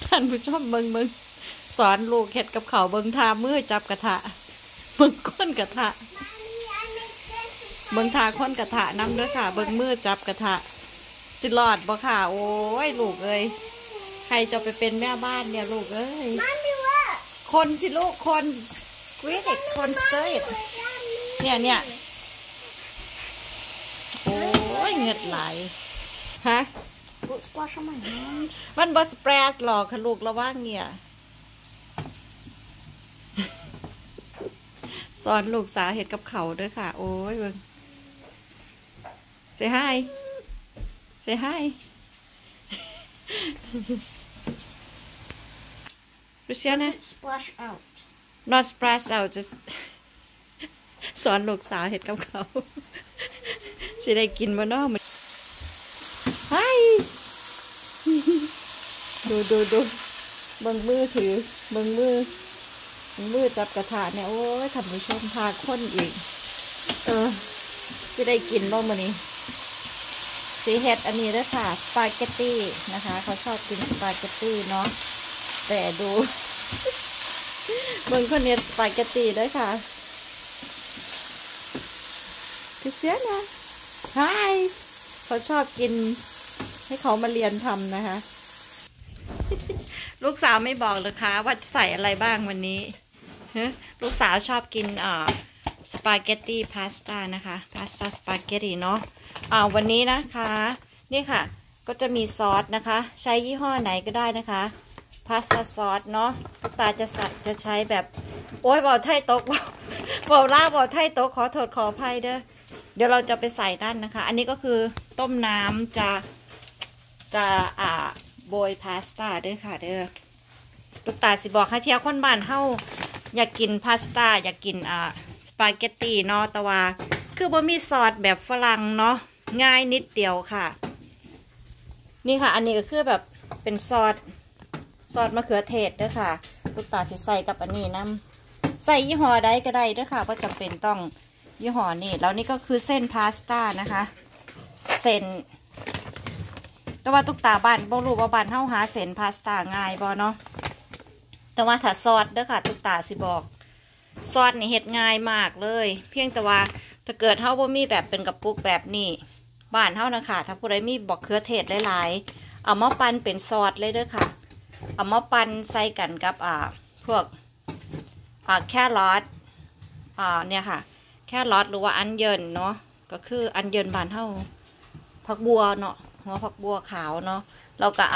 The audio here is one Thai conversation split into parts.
ท่านผู้ชมเบิ่งสอนลูกเฮ็ดกับเขาเบิ่งทามือจับกระทะเบิ่งก้นกระทะเบิ่งทาก้นกระทะน้ำเด้อค่ะเบิ่งมือจับกระทะสิรอดบ่ค่ะโอ้ยลูกเอ้ยใครจะไปเป็นแม่บ้านเนี่ยลูกเอ้ยคนสิลูกคนสวีทคนสเตย์เนี่ยโอ้ยเหงือดไหลฮะมันบอสเปรสหรอกค่ะลูกระว่างเนี่ยสอนลูกสาวเห็ดกับเขาด้วยค่ะโอ้ยเบิ่งsay hi say hi Luciana splash out not splash out just สอนลูกสาวเห็ดกับเขาสิได้กินมาเนาะมันhi ดูเบิ่งมือถือเบิ่งมือจับกระทะเนี่ยโอ้ยทำผู้ชมพาคนอีกจะได้กินบ้างมื้อนี้สีเห็ดอันนี้ด้วยค่ะสปาเกตตี้นะคะเขาชอบกินสปาเกตตี้เนาะแต่ดูเบิ่งคนนี้สปาเกตตี้ด้วยค่ะคือเสียนะไฮเขาชอบกินให้เขามาเรียนทำนะคะ ลูกสาวไม่บอกเลยค่ะว่าใส่อะไรบ้างวันนี้ลูกสาวชอบกินสปาเกตตี้พาสต้านะคะพาสต้าสปาเกตตี้เนาะวันนี้นะคะนี่ค่ะก็จะมีซอสนะคะใช้ยี่ห้อไหนก็ได้นะคะพาสต้าซอสเนาะลูกตาจะใช้แบบโอ้ยบอกไทยตกบอกล่าบอกไทยตกขอโทษขออภัยเด้อเดี๋ยวเราจะไปใส่ด้านนะคะอันนี้ก็คือต้มน้ำจะโบยพาสต้าด้วยค่ะเด้อลูกตาสิบอกให้เที่ยวคนบ้านเฮาอยากกินพาสต้าอยากกินสปาเกตตี้เนาะแต่ว่าคือบ่มีซอสแบบฝรั่งเนาะง่ายนิดเดียวค่ะนี่ค่ะอันนี้ก็คือแบบเป็นซอสมะเขือเทศด้วยค่ะลูกตาจะใส่กับอันนี้น้ำใส่ยี่ห้อใดก็ได้ด้วยค่ะว่าจำเป็นต้องยี่ห้อนี้แล้วนี่ก็คือเส้นพาสต้านะคะเส้นแต่ว่าตุ๊กตาบ้านบ่รู้ว่าบ้านเฮาหาเส้นพาสต้าง่ายบ่เนาะแต่ว่าถ้าซอสเด้อค่ะตุ๊กตาสิบอกซอสนี่เฮ็ดง่ายมากเลยเพียงแต่ว่าถ้าเกิดเฮาบ่มีแบบเป็นกระปุกแบบนี้บ้านเฮานะคะถ้าผู้ใดมีบักเขือเทศหลายๆเอามาปั่นเป็นซอสเลยเด้อค่ะเอามาปั่นใส่กันกับพวกแครอทเนี่ยค่ะแครอทหรือว่าอันเยินเนาะก็คืออันเยินบ้านเฮาผักบัวเนาะหัวผักบัวขาวเนาะเราก็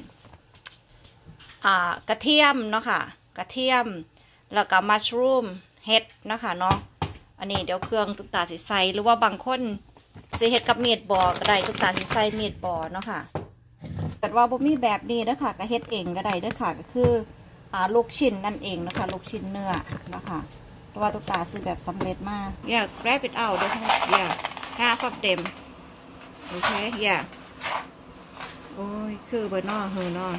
กระเทียมเนาะค่ะกระเทียมแล้วก็มัชรูมเห็ดนะคะเนาะอันนี้เดี๋ยวเครื่องตุ๊กตาสิใส่หรือว่าบางคนสิเห็ดกับเมียดบอก็ได้ตุ๊กตาสิใส่เมียดบอเนาะค่ะแต่ว่าบ่มีแบบนี้นะคะก็เฮ็ดเองก็ได้เด้อค่ะก็คือลูกชิ้นนั่นเองนะคะลูกชิ้นเนื้อนะคะเพราะว่าตุ๊กตาซื้อแบบสำเร็จมาก yeah grab it out ด้วยค่ะ yeah half of them okay yeah โอ้ยคือเบอร์นอเฮอร์นอ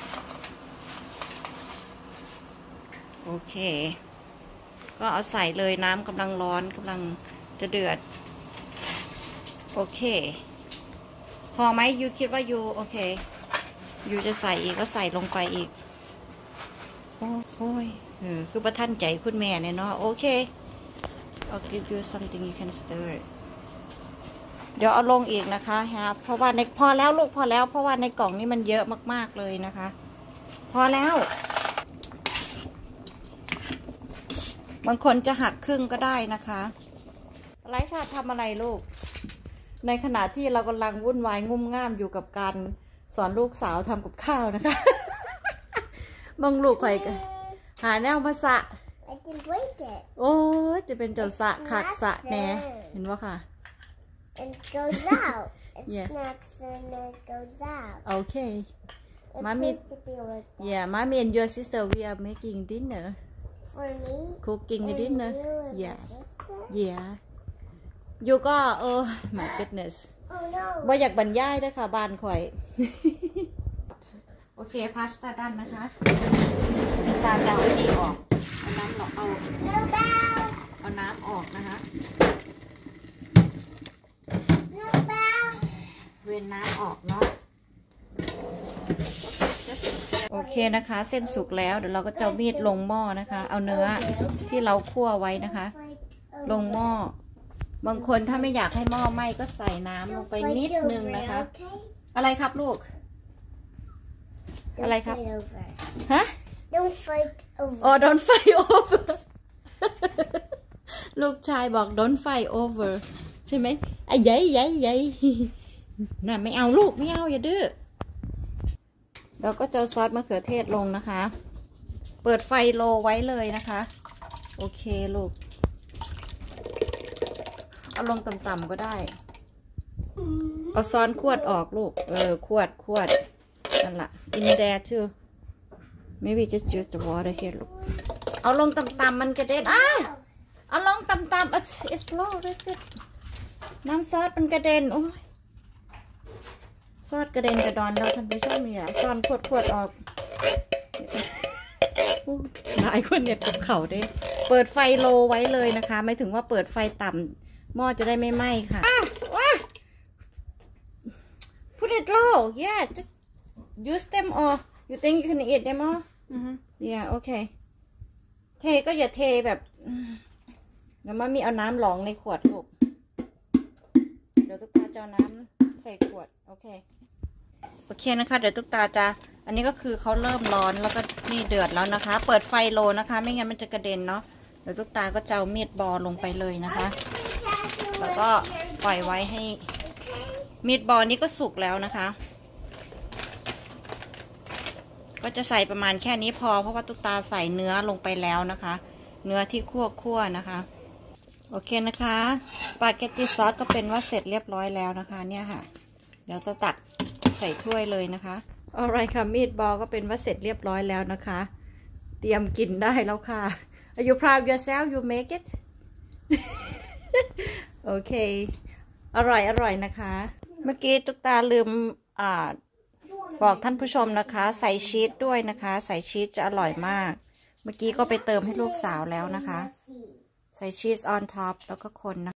โอเคก็เอาใส่เลยน้ำกำลังร้อนกำลังจะเดือดโอเคพอไหมยูคิดว่ายูโอเคยูจะใส่อีกก็ใส่ลงไปอีกโอ้ยคือประทันใจคุณแม่เนี่ยเนาะโอเค I'll give you something you can stir เดี๋ยวเอาลงอีกนะคะครับเพราะว่าพอแล้วลูกพอแล้วเพราะว่าในกล่องนี้มันเยอะมากๆเลยนะคะพอแล้วบางคนจะหักครึ่งก็ได้นะคะไลชาติทำอะไรลูกในขณะที่เรากำลังวุ่นวายงุ่มง่ามอยู่กับการสอนลูกสาวทำกับข้าวนะคะมองลูกใครกันหาแนวมาสะโอ้จะเป็นเจ้าสะขัดสะแน่เห็นว่าค่ะ It goes out. It snaps and it goes out. Okay. It Mommy, to be like that. yeah, mommy and your sister, we are making dinner. For me? Cooking and dinner. You and Yes. Yeah. You ก็my goodness. Oh no. ว่าอยากบรรยายด้วยค่ะบ้านข่อย โอเคพาสต้าด้านนะคะตาจะเอาอันนี้ออกเอาน้ำเอาน้ำออกนะคะเว้นน้ำออกเนาะโอเคเคนะคะเส้นสุกแล้วเดี๋ยวเราก็จะมีดลงหม้อนะคะ เอาเนื้อที่เราคั่วไว้นะคะ ลงหม้อบางคนถ้าไม่อยากให้หม้อไหม้ก็ใส่น้ำลงไปนิดนึงนะคะ อะไรครับลูก อะไรครับฮะ Don't fight over. อ๋อ don't fight over ลูกชายบอก don't fight over ใช่ไหมไอ้ยัยน่ะไม่เอาลูกไม่เอาอย่าดื้อเราก็จะซอสมะเขือเทศลงนะคะ เปิดไฟโลไว้เลยนะคะโอเคลูกเอาลงต่ำๆก็ได้เอาซ้อนขวดออกลูกขวดนั่นละ in there too maybe just use the water here ลูกเอาลงต่ำๆมันกระเด็นเอาลงต่ำๆit's low that's it น้ำซอสมันกระเด็นโอ้ยซอสกระเด็นกระดอนเราท่านผู้ชมเนี่ยซ้อนขวดออกหลายคนเนี่ยกับเขาด้วยเปิดไฟโลไว้เลยนะคะไม่ถึงว่าเปิดไฟต่ำหม้อจะได้ไม่ไหม้ค่ะput it low yeah just use them or you think you can eat them all yeah okay เทก็อย่าเทแบบเดี๋ยวมันมีเอาน้ำหลองในขวดลูกเดี๋ยวตุ๊กตาจะเอาน้ำใส่ขวดโอเคนะคะเดี๋ยวตุ๊กตาจะอันนี้ก็คือเขาเริ่มร้อนแล้วก็นี่เดือดแล้วนะคะเปิดไฟโลนะคะไม่งั้นมันจะกระเด็นเนาะเดี๋ยวตุ๊กตาก็จะเอามีดบอลลงไปเลยนะคะแล้วก็ปล่อยไว้ให้มีดบอลนี้ก็สุกแล้วนะคะก็จะใส่ประมาณแค่นี้พอเพราะว่าตุ๊กตาใส่เนื้อลงไปแล้วนะคะเนื้อที่คั่วนะคะโอเคนะคะสปาเกตตี้ซอสก็เป็นว่าเสร็จเรียบร้อยแล้วนะคะเนี่ยค่ะเดี๋ยวจะตักใส่ถ้วยเลยนะคะอะไรค่ะมีดบอลก็เป็นว่าเสร็จเรียบร้อยแล้วนะคะเตรียมกินได้แล้วค่ะ Are you proud yourself you make it โอเคอร่อยนะคะเมื่อกี้ตุ๊กตาลืมบอกท่านผู้ชมนะคะใส่ชีสด้วยนะคะใส่ชีสจะอร่อยมากเมื่อกี้ก็ไปเติมให้ลูกสาวแล้วนะคะใส่ชีส on top แล้วก็คนนะคะ